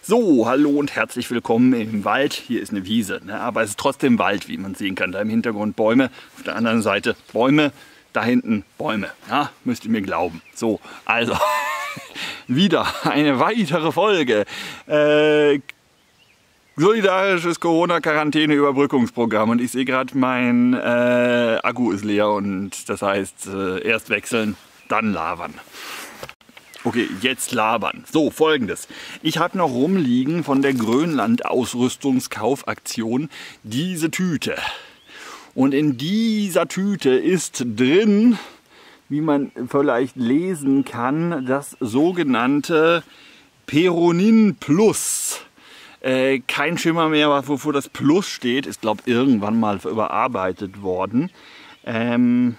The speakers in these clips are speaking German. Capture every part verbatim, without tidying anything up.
So, hallo und herzlich willkommen im Wald. Hier ist eine Wiese, ne? Aber es ist trotzdem Wald, wie man sehen kann. Da im Hintergrund Bäume, auf der anderen Seite Bäume, da hinten Bäume. Ja, müsst ihr mir glauben. So, also wieder eine weitere Folge. Äh, Solidarisches Corona-Quarantäne-Überbrückungsprogramm. Und ich sehe gerade, mein äh, Akku ist leer und das heißt, äh, erst wechseln, dann labern. Okay, jetzt labern. So, Folgendes. Ich habe noch rumliegen von der Grönland-Ausrüstungskaufaktion diese Tüte. Und in dieser Tüte ist drin, wie man vielleicht lesen kann, das sogenannte Peronin Plus. Äh, kein Schimmer mehr, wofür das Plus steht. Ist, glaube ich, irgendwann mal überarbeitet worden. Ähm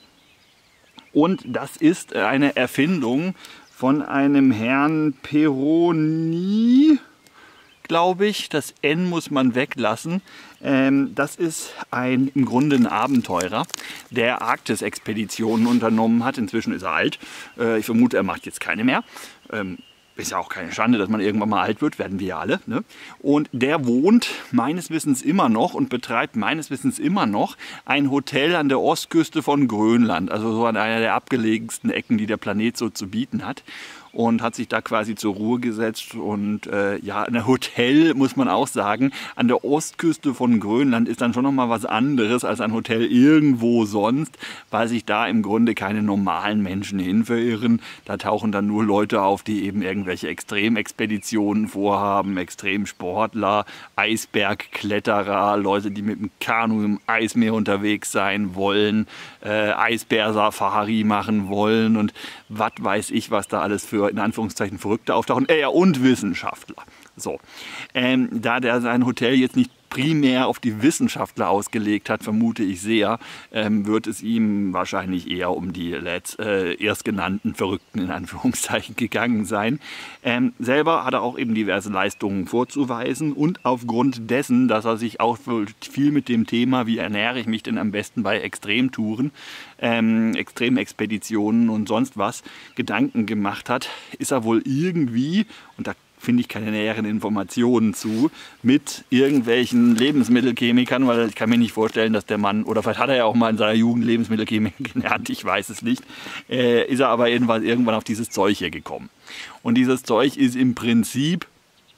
und das ist eine Erfindung von einem Herrn Peroni, glaube ich. Das N muss man weglassen. Ähm, das ist ein, im Grunde ein Abenteurer, der Arktis-Expeditionen unternommen hat. Inzwischen ist er alt. Äh, ich vermute, er macht jetzt keine mehr. Ähm, Ist ja auch keine Schande, dass man irgendwann mal alt wird, werden wir ja alle. Ne? Und der wohnt meines Wissens immer noch und betreibt meines Wissens immer noch ein Hotel an der Ostküste von Grönland. Also so an einer der abgelegensten Ecken, die der Planet so zu bieten hat. Und hat sich da quasi zur Ruhe gesetzt. Und äh, ja, ein Hotel, muss man auch sagen, an der Ostküste von Grönland ist dann schon nochmal was anderes als ein Hotel irgendwo sonst, weil sich da im Grunde keine normalen Menschen hin verirren. Da tauchen dann nur Leute auf, die eben irgendwelche Extremexpeditionen vorhaben, Extremsportler, Eisbergkletterer, Leute, die mit dem Kanu im Eismeer unterwegs sein wollen, äh, Eisbär-Safari machen wollen und was weiß ich, was da alles für in Anführungszeichen Verrückte auftauchen, äh, ja, und Wissenschaftler. So. Ähm, da der sein Hotel jetzt nicht primär auf die Wissenschaftler ausgelegt hat, vermute ich sehr, ähm, wird es ihm wahrscheinlich eher um die letzt, äh, erstgenannten Verrückten in Anführungszeichen gegangen sein. Ähm, selber hat er auch eben diverse Leistungen vorzuweisen und aufgrund dessen, dass er sich auch viel mit dem Thema, wie ernähre ich mich denn am besten bei Extremtouren, ähm, Extremexpeditionen und sonst was, Gedanken gemacht hat, ist er wohl irgendwie, und da finde ich keine näheren Informationen zu, mit irgendwelchen Lebensmittelchemikern, weil ich kann mir nicht vorstellen, dass der Mann, oder vielleicht hat er ja auch mal in seiner Jugend Lebensmittelchemik gelernt, ich weiß es nicht, äh, ist er aber irgendwann, irgendwann auf dieses Zeug hier gekommen. Und dieses Zeug ist im Prinzip,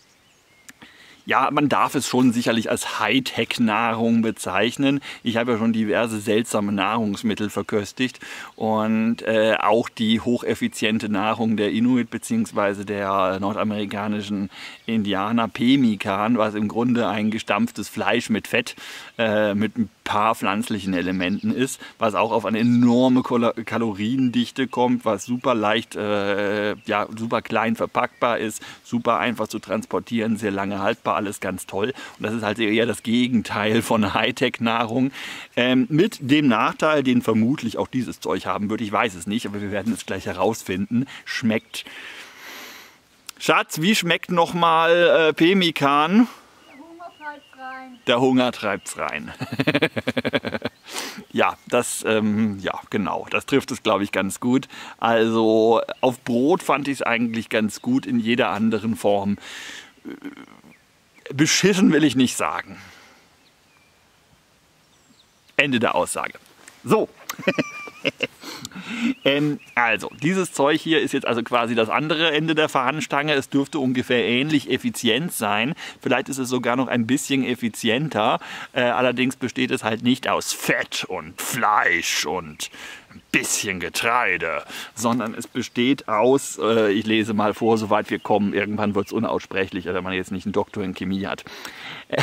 ja, man darf es schon sicherlich als Hightech-Nahrung bezeichnen. Ich habe ja schon diverse seltsame Nahrungsmittel verköstigt und äh, auch die hocheffiziente Nahrung der Inuit bzw. der nordamerikanischen Indianer, Pemmikan, was im Grunde ein gestampftes Fleisch mit Fett, äh, mit ein paar pflanzlichen Elementen ist, was auch auf eine enorme Kaloriendichte kommt, was super leicht, äh, ja, super klein verpackbar ist, super einfach zu transportieren, sehr lange haltbar, alles ganz toll. Und das ist halt eher das Gegenteil von Hightech-Nahrung. Ähm, mit dem Nachteil, den vermutlich auch dieses Zeug haben wird, ich weiß es nicht, aber wir werden es gleich herausfinden, schmeckt. Schatz, wie schmeckt nochmal äh, Pemmikan? Der Hunger treibt's rein. Ja, das, ähm, ja, genau, das trifft es, glaube ich, ganz gut. Also auf Brot fand ich es eigentlich ganz gut, in jeder anderen Form. Beschissen will ich nicht sagen. Ende der Aussage. So. ähm, also, dieses Zeug hier ist jetzt also quasi das andere Ende der Fahnenstange. Es dürfte ungefähr ähnlich effizient sein. Vielleicht ist es sogar noch ein bisschen effizienter. Äh, allerdings besteht es halt nicht aus Fett und Fleisch und ein bisschen Getreide, sondern es besteht aus, äh, ich lese mal vor, soweit wir kommen, irgendwann wird es unaussprechlicher, wenn man jetzt nicht einen Doktor in Chemie hat. Äh,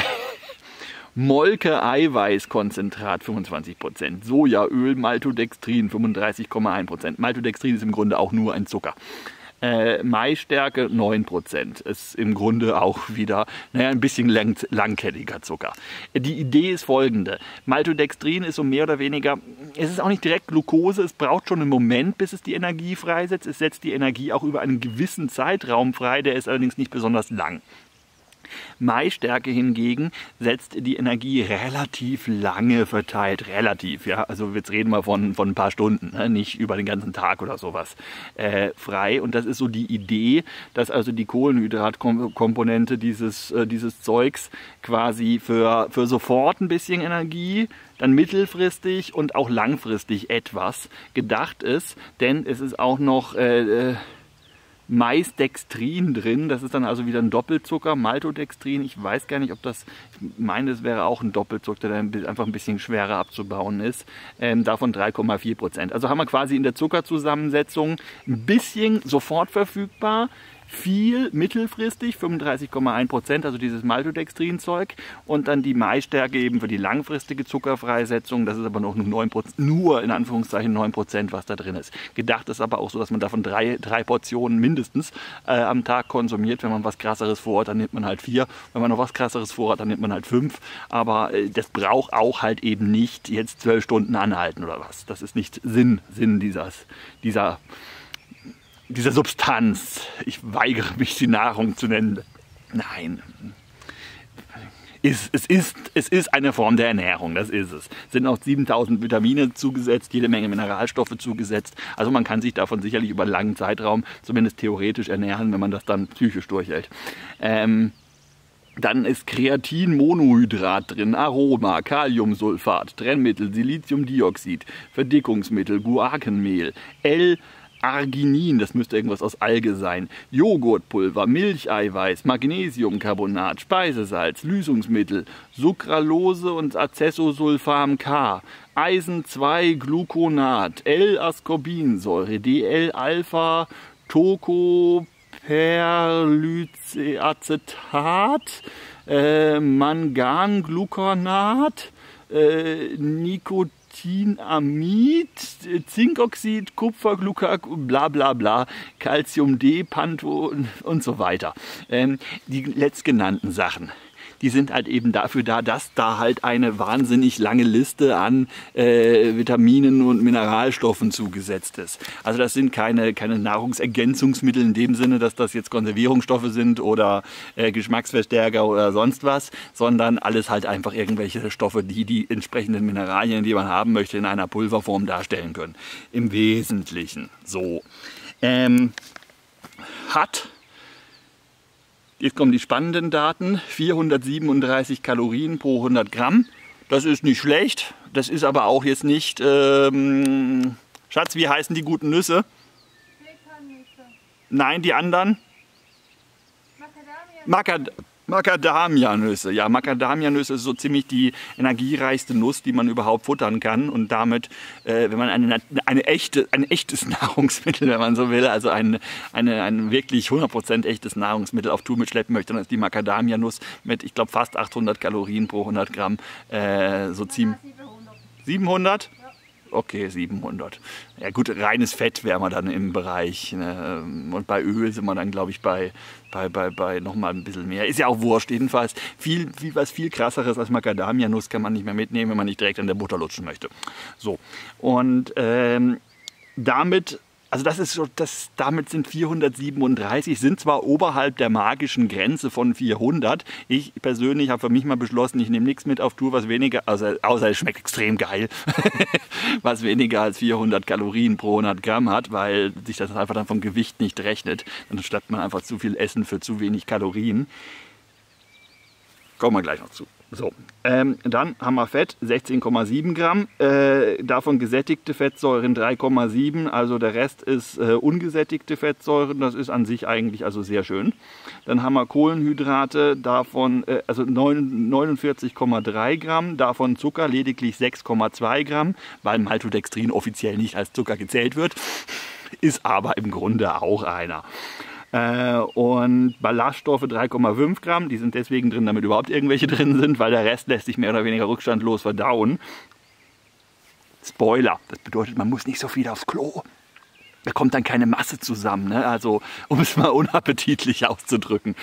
Molke-Eiweißkonzentrat fünfundzwanzig Prozent, Sojaöl, Maltodextrin fünfunddreißig Komma eins Prozent. Maltodextrin ist im Grunde auch nur ein Zucker. Äh, Maisstärke neun Prozent. Ist im Grunde auch wieder, naja, ein bisschen lang, langkettiger Zucker. Die Idee ist folgende. Maltodextrin ist so mehr oder weniger, es ist auch nicht direkt Glucose, es braucht schon einen Moment, bis es die Energie freisetzt. Es setzt die Energie auch über einen gewissen Zeitraum frei, der ist allerdings nicht besonders lang. Maisstärke hingegen setzt die Energie relativ lange verteilt, relativ, ja, also jetzt reden wir von, von ein paar Stunden, ne? Nicht über den ganzen Tag oder sowas, äh, frei. Und das ist so die Idee, dass also die Kohlenhydratkomponente dieses, äh, dieses Zeugs quasi für, für sofort ein bisschen Energie, dann mittelfristig und auch langfristig etwas gedacht ist, denn es ist auch noch äh, äh, Maisdextrin drin, das ist dann also wieder ein Doppelzucker, Maltodextrin, ich weiß gar nicht, ob das, ich meine, es wäre auch ein Doppelzucker, der einfach ein bisschen schwerer abzubauen ist, ähm, davon drei Komma vier Prozent. Also haben wir quasi in der Zuckerzusammensetzung ein bisschen sofort verfügbar, viel mittelfristig, fünfunddreißig Komma eins Prozent, also dieses Maltodextrin-Zeug, und dann die Maisstärke eben für die langfristige Zuckerfreisetzung, das ist aber noch nur neun Prozent, nur in Anführungszeichen neun Prozent, was da drin ist. Gedacht ist aber auch so, dass man davon drei, drei Portionen mindestens äh, am Tag konsumiert. Wenn man was krasseres vorhat, dann nimmt man halt vier. Wenn man noch was krasseres vorhat, dann nimmt man halt fünf. Aber äh, das braucht auch halt eben nicht jetzt zwölf Stunden anhalten oder was. Das ist nicht Sinn, Sinn dieses, dieser dieser Substanz. Ich weigere mich, die Nahrung zu nennen. Nein. Es, es, ist, es ist eine Form der Ernährung, das ist es. Es sind auch siebentausend Vitamine zugesetzt, jede Menge Mineralstoffe zugesetzt. Also man kann sich davon sicherlich über einen langen Zeitraum, zumindest theoretisch, ernähren, wenn man das dann psychisch durchhält. Ähm, Dann ist Kreatinmonohydrat drin, Aroma, Kaliumsulfat, Trennmittel, Siliziumdioxid, Verdickungsmittel, Guarkenmehl, L Arginin, das müsste irgendwas aus Alge sein, Joghurtpulver, Milcheiweiß, Magnesiumcarbonat, Speisesalz, Lösungsmittel, Sucralose und Acesulfam K, Eisen zwei Gluconat, L-Ascorbinsäure, D L-Alpha, Tocoperlylacetat, äh, Mangangluconat, äh, Nikotin, Tinamid, Zinkoxid, Kupfer, Glucag, bla bla bla, Calcium D, Panto und so weiter. Ähm, die letztgenannten Sachen, die sind halt eben dafür da, dass da halt eine wahnsinnig lange Liste an äh, Vitaminen und Mineralstoffen zugesetzt ist. Also das sind keine, keine Nahrungsergänzungsmittel in dem Sinne, dass das jetzt Konservierungsstoffe sind oder äh, Geschmacksverstärker oder sonst was, sondern alles halt einfach irgendwelche Stoffe, die die entsprechenden Mineralien, die man haben möchte, in einer Pulverform darstellen können. Im Wesentlichen so. Ähm, hat Jetzt kommen die spannenden Daten. vierhundertsiebenunddreißig Kalorien pro hundert Gramm. Das ist nicht schlecht. Das ist aber auch jetzt nicht... Ähm, Schatz, wie heißen die guten Nüsse? Pekannüsse. Nein, die anderen? Macadamia. Macadamianüsse. Ja, Macadamianüsse ist so ziemlich die energiereichste Nuss, die man überhaupt futtern kann. Und damit, äh, wenn man eine, eine echte, ein echtes Nahrungsmittel, wenn man so will, also ein, eine, ein wirklich hundert Prozent echtes Nahrungsmittel auf Tour mitschleppen möchte, dann ist die Macadamianuss mit, ich glaube, fast achthundert Kalorien pro hundert Gramm äh, so ziemlich... siebenhundert? Ja. Okay, siebenhundert. Ja gut, reines Fett wäre man dann im Bereich. Ne? Und bei Öl sind wir dann, glaube ich, bei, bei, bei, bei nochmal ein bisschen mehr. Ist ja auch wurscht. Jedenfalls viel, viel, was viel krasseres als Macadamianuss kann man nicht mehr mitnehmen, wenn man nicht direkt an der Butter lutschen möchte. So. Und ähm, damit... Also das ist so, das, damit sind vierhundertsiebenunddreißig, sind zwar oberhalb der magischen Grenze von vierhundert. Ich persönlich habe für mich mal beschlossen, ich nehme nichts mit auf Tour, was weniger, also, außer es schmeckt extrem geil, was weniger als vierhundert Kalorien pro hundert Gramm hat, weil sich das einfach dann vom Gewicht nicht rechnet. Dann statt man einfach zu viel Essen für zu wenig Kalorien. Kommen wir gleich noch zu. So, ähm, dann haben wir Fett, sechzehn Komma sieben Gramm, äh, davon gesättigte Fettsäuren drei Komma sieben, also der Rest ist äh, ungesättigte Fettsäuren, das ist an sich eigentlich also sehr schön. Dann haben wir Kohlenhydrate, davon äh, also neunundvierzig Komma drei Gramm, davon Zucker lediglich sechs Komma zwei Gramm, weil Maltodextrin offiziell nicht als Zucker gezählt wird, ist aber im Grunde auch einer. Und Ballaststoffe drei Komma fünf Gramm, die sind deswegen drin, damit überhaupt irgendwelche drin sind, weil der Rest lässt sich mehr oder weniger rückstandlos verdauen. Spoiler, das bedeutet, man muss nicht so viel aufs Klo. Da kommt dann keine Masse zusammen, ne? Also um es mal unappetitlich auszudrücken.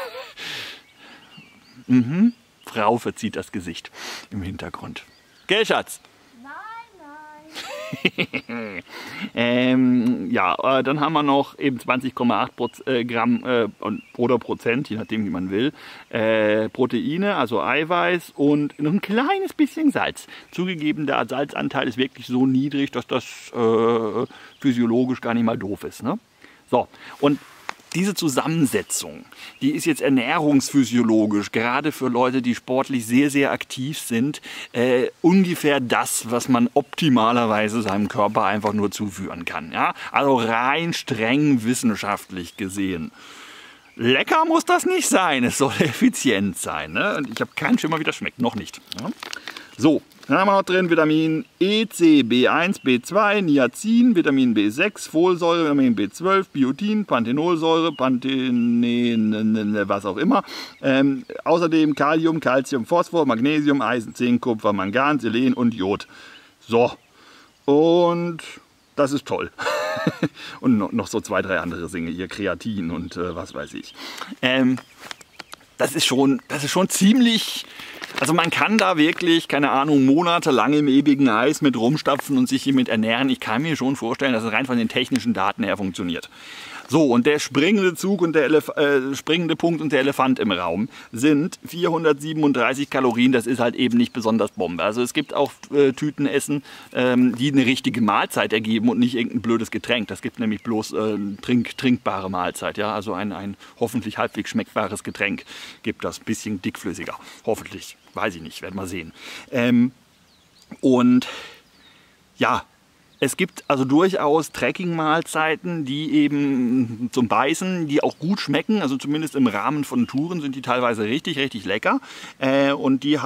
mhm. Frau verzieht das Gesicht im Hintergrund. Gell, Schatz? Nein, nein. ähm, ja, äh, dann haben wir noch eben zwanzig Komma acht Gramm äh, oder Prozent, je nachdem wie man will, äh, Proteine, also Eiweiß und noch ein kleines bisschen Salz. Zugegeben, der Salzanteil ist wirklich so niedrig, dass das äh, physiologisch gar nicht mal doof ist. Ne? So, und diese Zusammensetzung, die ist jetzt ernährungsphysiologisch, gerade für Leute, die sportlich sehr, sehr aktiv sind, äh, ungefähr das, was man optimalerweise seinem Körper einfach nur zuführen kann. Ja? Also rein streng wissenschaftlich gesehen. Lecker muss das nicht sein, es soll effizient sein. Ne? Und ich habe keinen Schimmer, wie das schmeckt, noch nicht. Ja? So, dann haben wir noch drin Vitamin E, C, B eins, B zwei, Niacin, Vitamin B sechs, Folsäure, Vitamin B zwölf, Biotin, Panthenolsäure, Panthen, was auch immer. Ähm, außerdem Kalium, Calcium, Phosphor, Magnesium, Eisen, Zink, Kupfer, Mangan, Selen und Jod. So, und das ist toll. Und noch so zwei, drei andere Dinge, hier Kreatin und äh, was weiß ich. Ähm, das ist schon, das ist schon ziemlich... Also man kann da wirklich, keine Ahnung, monatelang im ewigen Eis mit rumstapfen und sich hiermit ernähren. Ich kann mir schon vorstellen, dass es rein von den technischen Daten her funktioniert. So, und der springende Zug und der Elef äh, springende Punkt und der Elefant im Raum sind vierhundertsiebenunddreißig Kalorien. Das ist halt eben nicht besonders Bombe. Also es gibt auch äh, Tütenessen, ähm, die eine richtige Mahlzeit ergeben und nicht irgendein blödes Getränk. Das gibt nämlich bloß äh, trink trinkbare Mahlzeit. Ja? Also ein, ein hoffentlich halbwegs schmeckbares Getränk gibt das. Ein bisschen dickflüssiger. Hoffentlich. Weiß ich nicht. Werden wir sehen. Ähm, und ja, es gibt also durchaus Trekking-Mahlzeiten, die eben zum Beißen, die auch gut schmecken. Also zumindest im Rahmen von Touren sind die teilweise richtig, richtig lecker. Äh, und die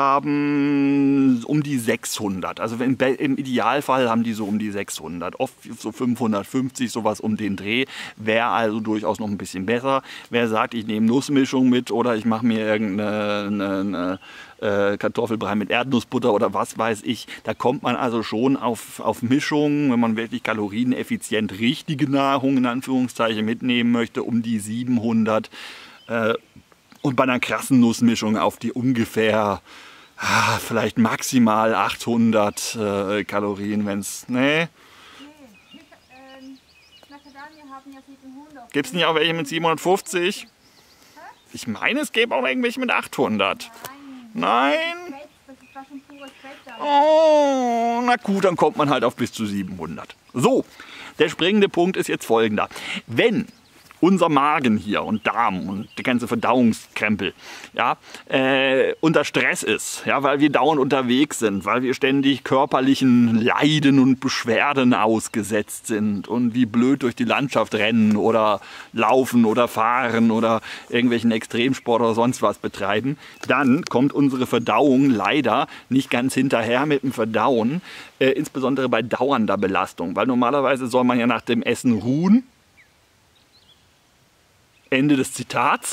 haben um die sechshundert. Also im, im Idealfall haben die so um die sechshundert. Oft so fünfhundertfünfzig, sowas um den Dreh. Wäre also durchaus noch ein bisschen besser. Wer sagt, ich nehme Nussmischung mit oder ich mache mir irgendeine... Eine, eine, Kartoffelbrei mit Erdnussbutter oder was weiß ich. Da kommt man also schon auf, auf Mischungen, wenn man wirklich kalorieneffizient richtige Nahrung in Anführungszeichen mitnehmen möchte, um die siebenhundert. Äh, und bei einer krassen Nussmischung auf die ungefähr ah, vielleicht maximal achthundert äh, Kalorien, wenn es... Nee. Gibt es nicht auch welche mit siebenhundertfünfzig? Ich meine, es gäbe auch irgendwelche mit achthundert. Nein? Oh, na gut, dann kommt man halt auf bis zu siebenhundert. So, der springende Punkt ist jetzt folgender. Wenn unser Magen hier und Darm und der ganze Verdauungskrempel ja, äh, unter Stress ist, ja, weil wir dauernd unterwegs sind, weil wir ständig körperlichen Leiden und Beschwerden ausgesetzt sind und wie blöd durch die Landschaft rennen oder laufen oder fahren oder irgendwelchen Extremsport oder sonst was betreiben, dann kommt unsere Verdauung leider nicht ganz hinterher mit dem Verdauen, äh, insbesondere bei dauernder Belastung, weil normalerweise soll man ja nach dem Essen ruhen. Ende des Zitats.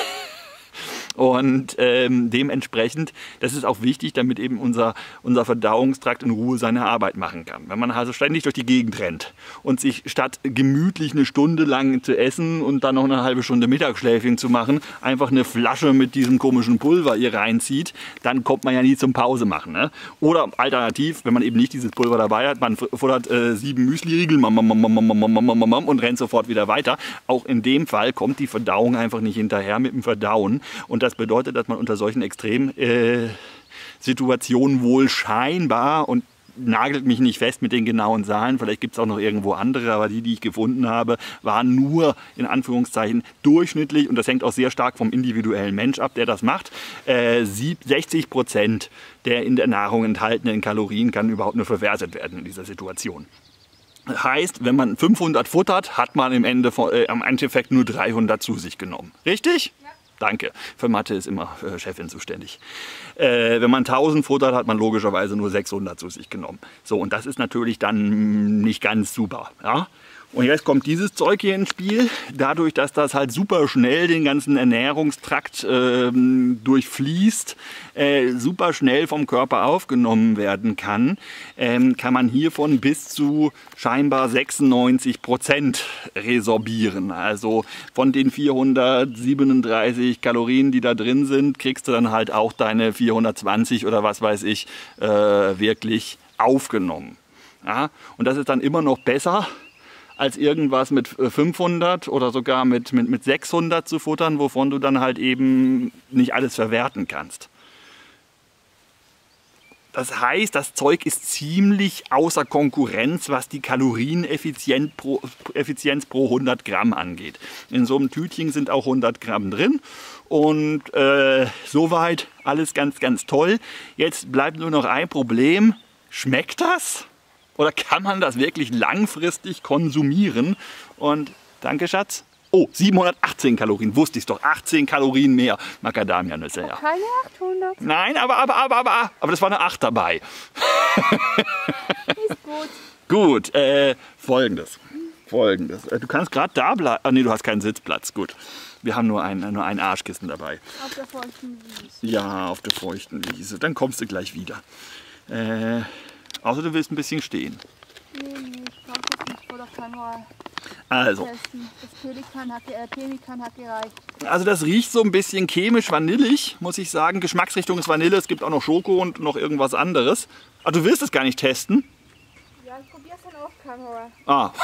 Und ähm, dementsprechend, das ist auch wichtig, damit eben unser, unser Verdauungstrakt in Ruhe seine Arbeit machen kann. Wenn man also ständig durch die Gegend rennt und sich statt gemütlich eine Stunde lang zu essen und dann noch eine halbe Stunde Mittagsschläfchen zu machen, einfach eine Flasche mit diesem komischen Pulver hier reinzieht, dann kommt man ja nie zum Pause machen. Ne? Oder alternativ, wenn man eben nicht dieses Pulver dabei hat, man futtert äh, sieben Müsli-Riegel und rennt sofort wieder weiter. Auch in dem Fall kommt die Verdauung einfach nicht hinterher mit dem Verdauen. Und das bedeutet, dass man unter solchen Extremsituationen äh, wohl scheinbar, und nagelt mich nicht fest mit den genauen Zahlen, vielleicht gibt es auch noch irgendwo andere, aber die, die ich gefunden habe, waren nur in Anführungszeichen durchschnittlich, und das hängt auch sehr stark vom individuellen Mensch ab, der das macht. Äh, sechzig Prozent der in der Nahrung enthaltenen Kalorien kann überhaupt nur verwertet werden in dieser Situation. Das heißt, wenn man fünfhundert futtert, hat man im, Ende von, äh, im Endeffekt nur dreihundert zu sich genommen. Richtig? Ja. Danke. Für Mathe ist immer äh, Chefin zuständig. Äh, wenn man tausend futtert, hat man logischerweise nur sechshundert zu sich genommen. So, und das ist natürlich dann nicht ganz super. Ja? Und jetzt kommt dieses Zeug hier ins Spiel. Dadurch, dass das halt super schnell den ganzen Ernährungstrakt äh, durchfließt, äh, super schnell vom Körper aufgenommen werden kann, äh, kann man hiervon bis zu scheinbar sechsundneunzig Prozent resorbieren. Also von den vierhundertsiebenunddreißig Kalorien, die da drin sind, kriegst du dann halt auch deine vierhundertzwanzig oder was weiß ich äh, wirklich aufgenommen. Ja? Und das ist dann immer noch besser, als irgendwas mit fünfhundert oder sogar mit, mit, mit sechshundert zu futtern, wovon du dann halt eben nicht alles verwerten kannst. Das heißt, das Zeug ist ziemlich außer Konkurrenz, was die Kalorieneffizienz pro, Effizienz pro hundert Gramm angeht. In so einem Tütchen sind auch hundert Gramm drin und äh, soweit alles ganz, ganz toll. Jetzt bleibt nur noch ein Problem. Schmeckt das? Oder kann man das wirklich langfristig konsumieren? Und danke, Schatz. Oh, siebenhundertachtzehn Kalorien, wusste ich doch. achtzehn Kalorien mehr Macadamia-Nüsse. Ja. Keine achthundert. Nein, aber, aber, aber, aber, aber das war eine acht dabei. Ist gut. Gut, äh, folgendes. Folgendes. Du kannst gerade da bleiben. Ah, nee, du hast keinen Sitzplatz. Gut. Wir haben nur ein, nur ein Arschkissen dabei. Auf der feuchten Wiese. Ja, auf der feuchten Wiese. Dann kommst du gleich wieder. Äh, außer du willst ein bisschen stehen. Nee, nee, ich brauche das nicht vor der Kamera. Also. Das Pelikan hat, äh, Pelikan hat gereicht. Also das riecht so ein bisschen chemisch vanillig, muss ich sagen. Geschmacksrichtung ist Vanille, es gibt auch noch Schoko und noch irgendwas anderes. Ah, du willst es gar nicht testen? Ja, ich probiere es dann auf Kamera. Ah.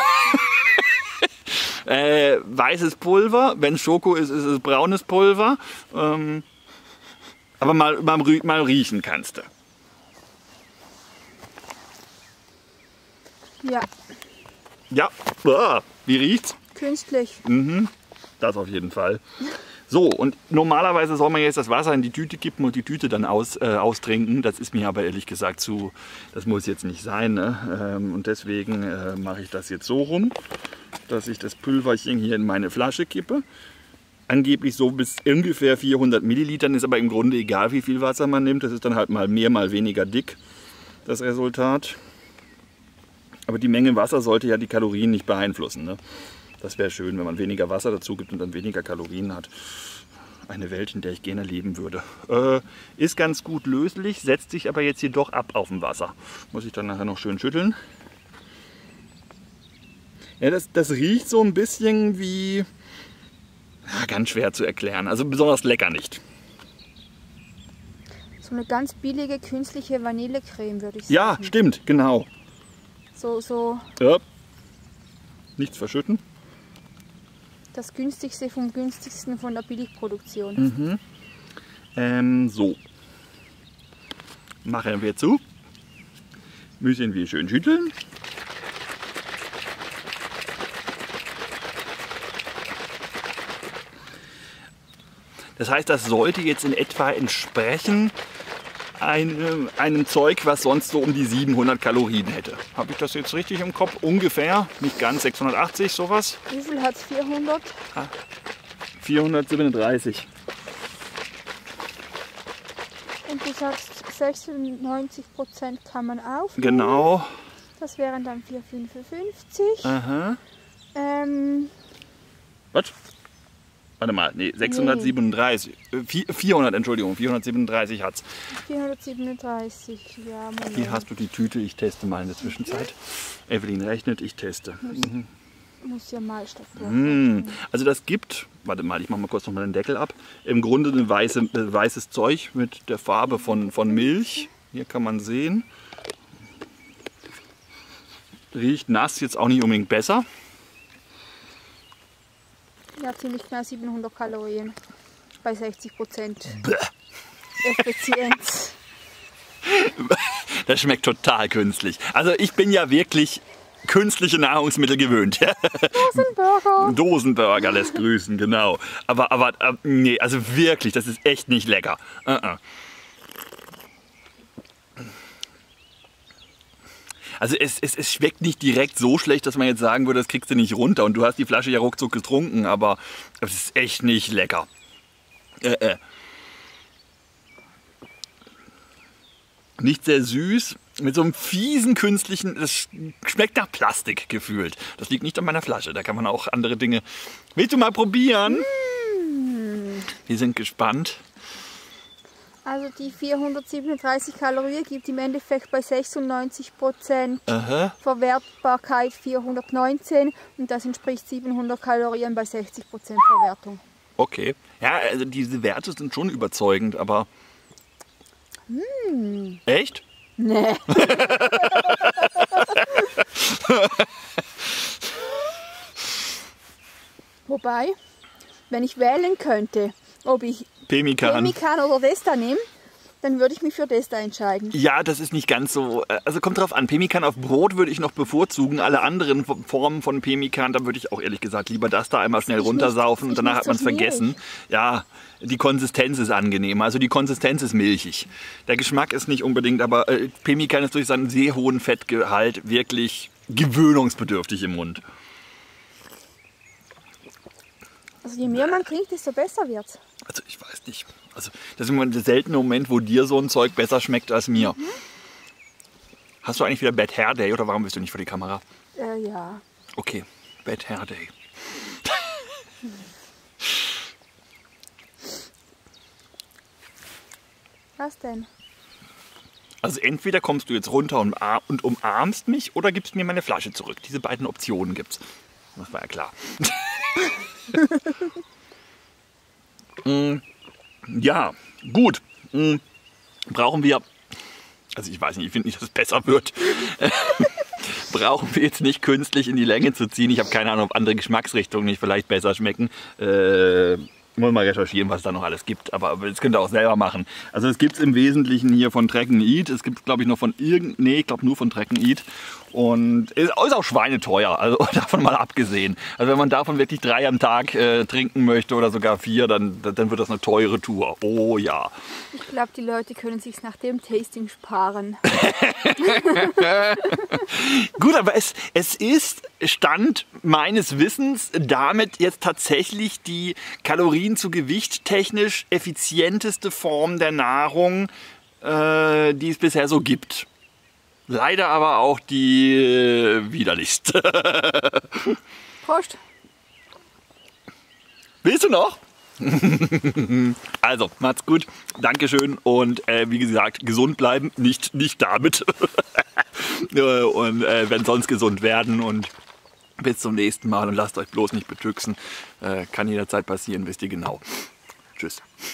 äh, weißes Pulver, wenn es Schoko ist, ist es braunes Pulver. Ähm, aber mal, mal, mal riechen kannst du. Ja. Ja, ah, wie riecht's? Künstlich. Mhm, das auf jeden Fall. So, und normalerweise soll man jetzt das Wasser in die Tüte kippen und die Tüte dann aus, äh, austrinken. Das ist mir aber ehrlich gesagt zu, das muss jetzt nicht sein. Ne? Ähm, und deswegen äh, mache ich das jetzt so rum, dass ich das Pülverchen hier in meine Flasche kippe. Angeblich so bis ungefähr vierhundert Millilitern, ist aber im Grunde egal, wie viel Wasser man nimmt. Das ist dann halt mal mehr, mal weniger dick, das Resultat. Aber die Menge Wasser sollte ja die Kalorien nicht beeinflussen. Ne? Das wäre schön, wenn man weniger Wasser dazu gibt und dann weniger Kalorien hat. Eine Welt, in der ich gerne leben würde. Äh, ist ganz gut löslich, setzt sich aber jetzt jedoch ab auf dem Wasser. Muss ich dann nachher noch schön schütteln. Ja, das, das riecht so ein bisschen wie... Ja, ganz schwer zu erklären. Also besonders lecker nicht. So eine ganz billige künstliche Vanillecreme, würde ich sagen. Ja, stimmt, genau. So, so Ja. Nichts verschütten. das günstigste vom günstigsten von der Billigproduktion. Mhm. Ähm, so. Machen wir zu. Müssen wir schön schütteln. Das heißt, das sollte jetzt in etwa entsprechen einem, einem Zeug, was sonst so um die siebenhundert Kalorien hätte. Habe ich das jetzt richtig im Kopf? Ungefähr, nicht ganz, sechshundertachtzig, sowas? Wie viel hat es? vierhundert? vierhundertsiebenunddreißig. Und du sagst, sechsundneunzig Prozent kann man aufnehmen. Genau. Das wären dann vierhundertfünfundfünfzig. Aha. Ähm, Was? Warte mal, nee, sechshundertsiebenunddreißig. Nee. vierhundert, Entschuldigung, vierhundertsiebenunddreißig hat es. vierhundertsiebenunddreißig, ja. Moment. Hier hast du die Tüte, ich teste mal in der Zwischenzeit. Evelyn rechnet, ich teste. Mhm. Muss ja mal statt Mmh. Also das gibt, warte mal, ich mache mal kurz noch mal den Deckel ab, im Grunde ein weiße, äh, weißes Zeug mit der Farbe von, von Milch. Hier kann man sehen. Riecht nass, jetzt auch nicht unbedingt besser. Ja, ziemlich knapp siebenhundert Kalorien bei sechzig Prozent Bäh. Effizienz. Das schmeckt total künstlich. Also ich bin ja wirklich künstliche Nahrungsmittel gewöhnt. Dosenburger. Dosenburger lässt grüßen, genau. Aber, aber äh, nee, also wirklich, das ist echt nicht lecker. Uh -uh. Also es, es, es schmeckt nicht direkt so schlecht, dass man jetzt sagen würde, das kriegst du nicht runter. Und du hast die Flasche ja ruckzuck getrunken, aber es ist echt nicht lecker. Äh, äh. Nicht sehr süß, mit so einem fiesen künstlichen, das schmeckt nach Plastik gefühlt. Das liegt nicht an meiner Flasche, da kann man auch andere Dinge... Willst du mal probieren? Mm. Wir sind gespannt. Also die vierhundertsiebenunddreißig Kalorien gibt im Endeffekt bei sechsundneunzig Prozent Aha. Verwertbarkeit vierhundertneunzehn und das entspricht siebenhundert Kalorien bei sechzig Prozent Verwertung. Okay. Ja, also diese Werte sind schon überzeugend, aber... Mm. Echt? Nee. Wobei, wenn ich wählen könnte, ob ich Pemmikan. Pemmikan oder Desta nehme, dann würde ich mich für Desta entscheiden. Ja, das ist nicht ganz so. Also kommt drauf an. Pemmikan auf Brot würde ich noch bevorzugen. Alle anderen Formen von Pemmikan, da würde ich auch ehrlich gesagt lieber das da einmal schnell runtersaufen und danach hat man es vergessen. Ja, die Konsistenz ist angenehm. Also die Konsistenz ist milchig. Der Geschmack ist nicht unbedingt, aber äh, Pemmikan ist durch seinen sehr hohen Fettgehalt wirklich gewöhnungsbedürftig im Mund. Also je mehr man trinkt, desto besser wird's. Also ich weiß nicht. Also das ist immer der seltene Moment, wo dir so ein Zeug besser schmeckt als mir. Mhm. Hast du eigentlich wieder Bad Hair Day oder warum bist du nicht vor die Kamera? Äh, ja. Okay, Bad Hair Day. Was denn? Also entweder kommst du jetzt runter und, und umarmst mich oder gibst mir meine Flasche zurück. Diese beiden Optionen gibt's. Das war ja klar. mm, ja, gut. Mm, brauchen wir, also ich weiß nicht, ich finde nicht, dass es besser wird. Brauchen wir jetzt nicht künstlich in die Länge zu ziehen. Ich habe keine Ahnung, ob andere Geschmacksrichtungen nicht vielleicht besser schmecken. Äh, Ich muss mal recherchieren, was es da noch alles gibt, aber das könnt ihr auch selber machen. Also es gibt es im Wesentlichen hier von Track and Eat. Es gibt, glaube ich, noch von irgend, nee, ich glaube nur von Track and Eat. Und ist auch schweineteuer, also davon mal abgesehen. Also wenn man davon wirklich drei am Tag äh, trinken möchte oder sogar vier, dann, dann wird das eine teure Tour. Oh ja. Ich glaube, die Leute können sich nach dem Tasting sparen. Gut, aber es, es ist Stand meines Wissens damit jetzt tatsächlich die Kalorien zu Gewicht technisch effizienteste Form der Nahrung, äh, die es bisher so gibt. Leider aber auch die äh, widerlichste. Prost. Willst du noch? Also, macht's gut. Dankeschön und äh, wie gesagt, gesund bleiben, nicht, nicht damit. Und äh, wenn sonst gesund werden und bis zum nächsten Mal und lasst euch bloß nicht betüxen. Äh, kann jederzeit passieren, wisst ihr genau. Tschüss.